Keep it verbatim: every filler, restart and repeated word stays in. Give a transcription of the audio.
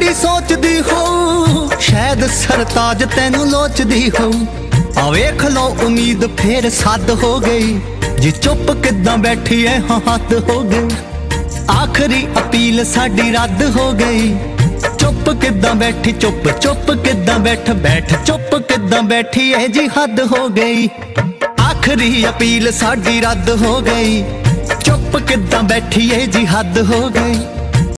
साडी सोचदी हो, शायद सरताज तैनू लोचदी हो। आ वेख लो उम्मीद फिर सद हो गई, जी चुप किदां बैठी है हाँ हद हो गई। आखिरी अपील साडी रद्द हो गई, चुप किदां बैठी चुप चुप किदां बैठ बैठ चुप किदां बैठी है जी हद हो गई। आखिरी अपील साडी रद्द हो गई, चुप किदां बैठी है जी हद हो गई।